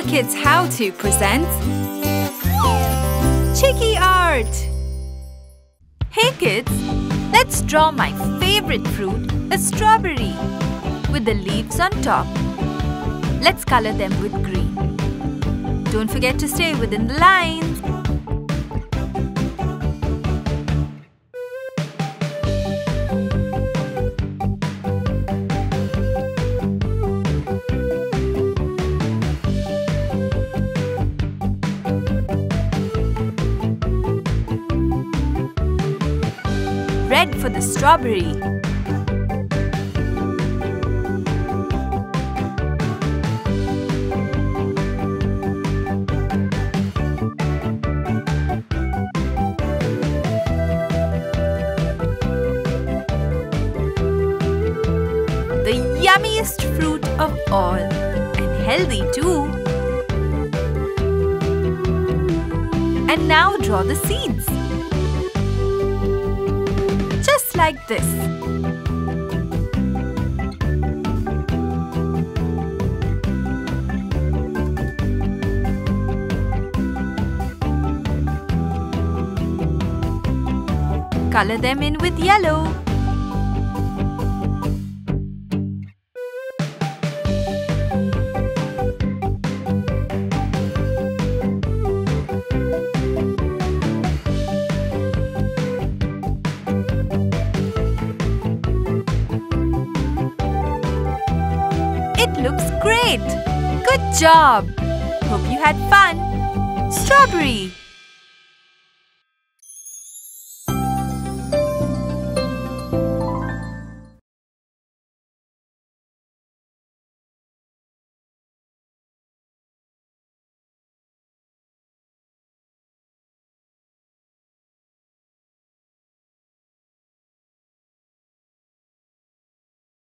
HooplaKidz How To presents Chiki art. Hey kids, let's draw my favorite fruit, a strawberry, with the leaves on top. Let's color them with green. Don't forget to stay within the lines. Red for the strawberry. The yummiest fruit of all, and healthy too. And now draw the seeds. Just like this. Color them in with yellow. It looks great! Good job! Hope you had fun! Strawberry!